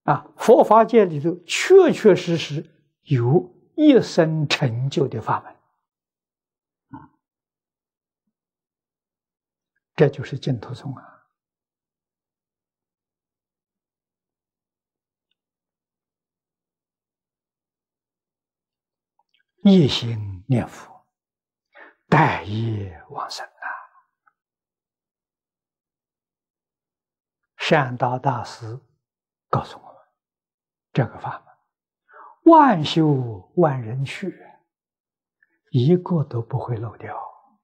佛法界里头确确实实有一生成就的法门，这就是净土宗啊。一心念佛，待业往生啊！善导大师告诉我们，这个法门，万修万人去，一个都不会漏掉。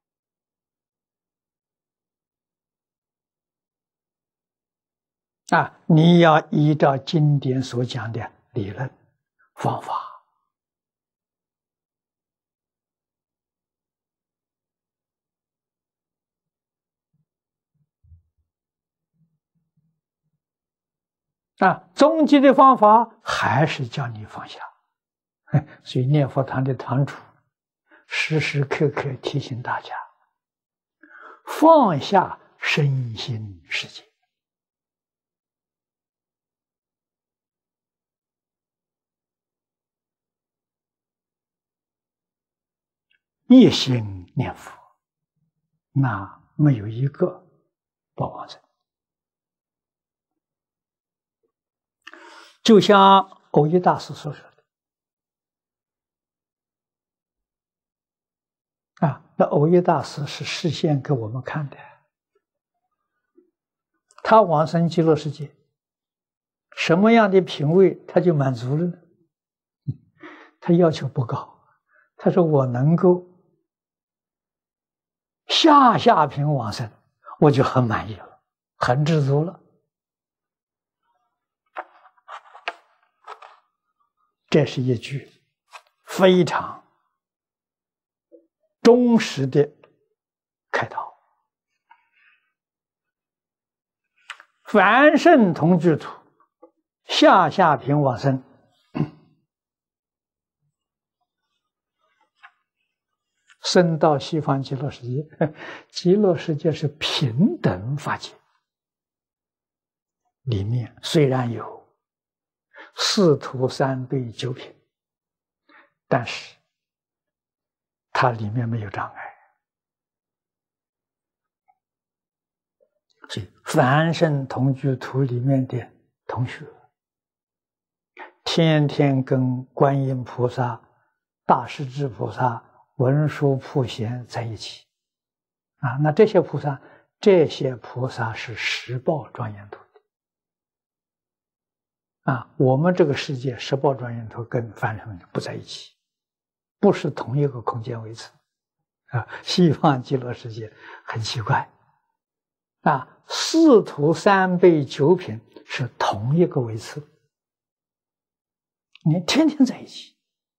你要依照经典所讲的理论方法。终极的方法还是叫你放下，所以念佛堂的堂主时时刻刻提醒大家，放下身心世界。一心念佛，那没有一个不往生。就像蕅益大师所说的，那蕅益大师是示现给我们看的。他往生极乐世界，什么样的品位他就满足了呢？他要求不高，他说我能够下品往生，我就很满意了，很知足了。这是一句非常忠实的开导。凡圣同居土，下品往生，生到西方极乐世界。极乐世界是平等法界，里面虽然有四土三辈九品，但是它里面没有障碍。所以凡圣同居土里面的同学，天天跟观音菩萨、大势至菩萨、文殊普贤在一起那这些菩萨是十报庄严土我们这个世界十报庄严土跟凡圣不在一起，不是同一个空间位次西方极乐世界很奇怪四土三辈九品是同一个位次，你天天在一起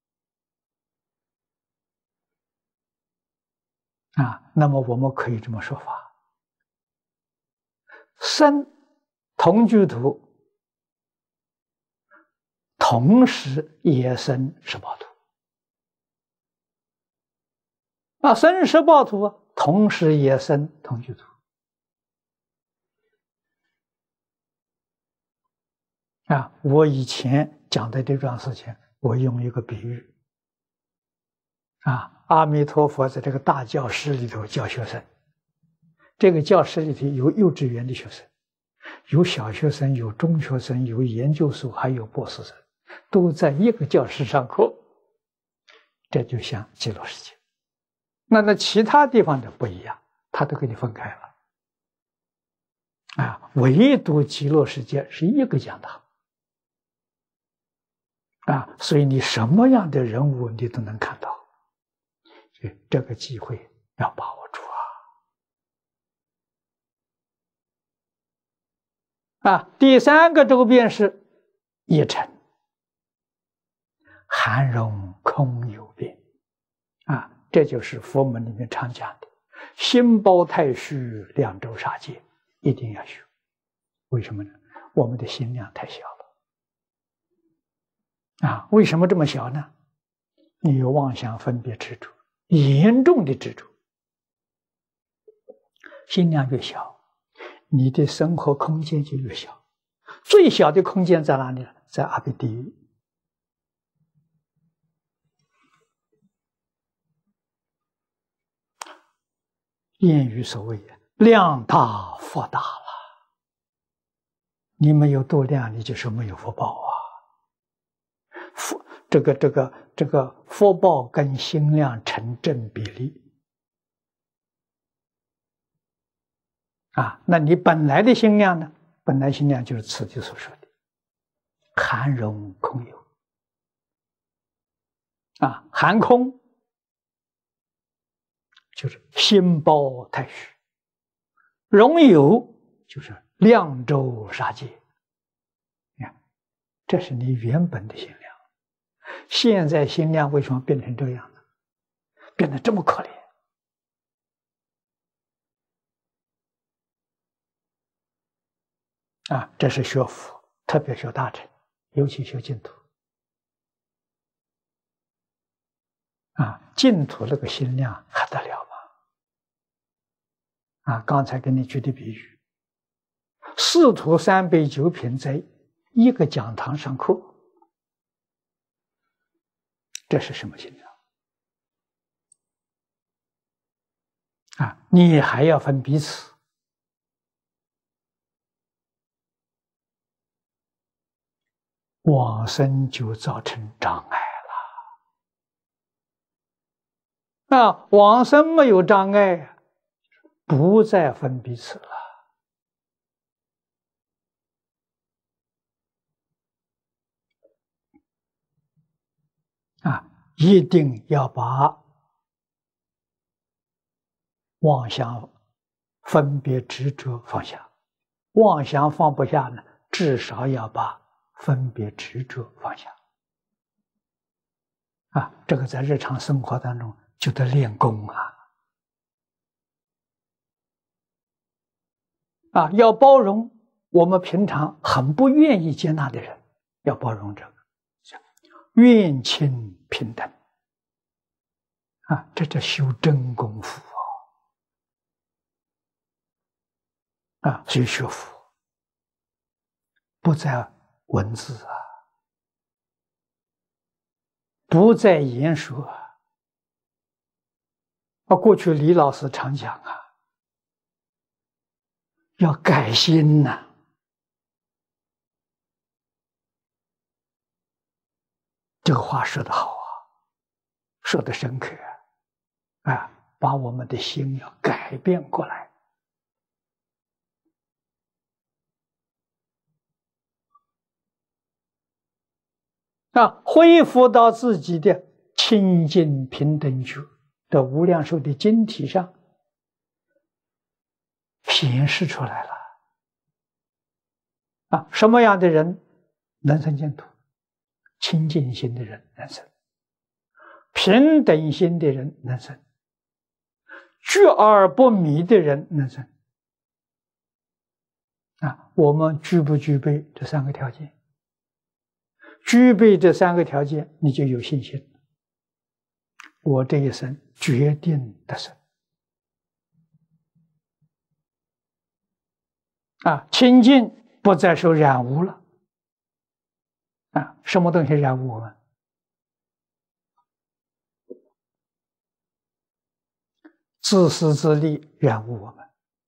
那么我们可以这么说法，生同居土同时也生十报土生十报土同时也生同居土我以前讲的这桩事情，我用一个比喻阿弥陀佛在这个大教室里头教学生，这个教室里头有幼稚园的学生，有小学生，有中学生，有研究所，还有博士生，都在一个教室上课。这就像极乐世界。那其他地方的不一样，他都给你分开了唯独极乐世界是一个讲堂所以你什么样的人物你都能看到，所以这个机会要把握住第三个周边是一尘，含容空有变这就是佛门里面常讲的心包太虚，两周杀戒，一定要修。为什么呢？我们的心量太小了为什么这么小呢？你有妄想分别执着，严重的执着，心量越小，你的生活空间就越小， 最小的空间在哪里呢？在阿鼻地狱。谚语所谓“量大福大”了，你没有度量，你就是没有福报啊。这个福报跟心量成正比例啊。那你本来的心量呢？本来心量就是此地所说的含容空有啊，含空就是心包太虚，容有就是量周杀界。你看，这是你原本的心量。现在心量为什么变成这样呢？变得这么可怜啊！这是学佛，特别学大乘，尤其学净土啊。净土那个心量还得了吗？啊，刚才给你举的比喻，四徒三杯九品在一个讲堂上课，这是什么心量啊？你还要分彼此，往生就造成障碍了啊！往生没有障碍，不再分彼此了啊！一定要把妄想、分别、执着放下。妄想放不下呢，至少要把分别、执着放下啊！这个在日常生活当中就得练功啊！要包容我们平常很不愿意接纳的人，要包容这个，愿亲平等啊！这叫修真功夫啊！所以学佛不在文字啊，不在言说啊。过去李老师常讲啊，要改心呐。这个话说得好啊，说得深刻啊！把我们的心要改变过来啊，恢复到自己的清净平等觉的无量寿的经体上显示出来了啊！什么样的人能生净土？清净心的人能生，平等心的人能生，觉而不迷的人能生啊！我们具不具备这三个条件？具备这三个条件，你就有信心。我这一生决定得生啊！清净不再受染污了啊！什么东西染污我们？自私自利染污我们，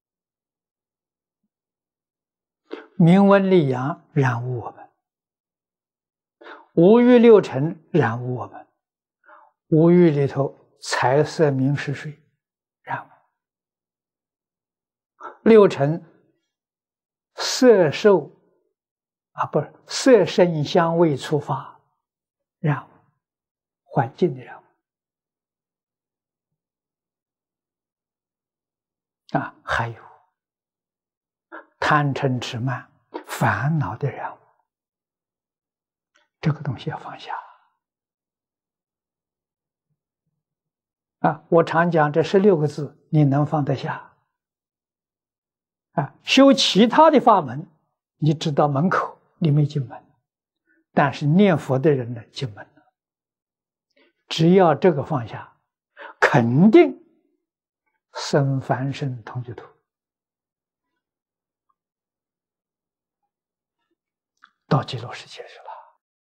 名闻利养染污我们，五欲六尘染污我们。五欲里头财色名食睡染污，六尘色受不是色声香味触法染污，环境的染污啊，还有贪嗔痴慢烦恼的染污，这个东西要放下啊！我常讲这16个字，你能放得下啊？修其他的法门，你知道门口，你没进门，但是念佛的人呢，进门了。只要这个放下，肯定生凡身同居土到极乐世界去了。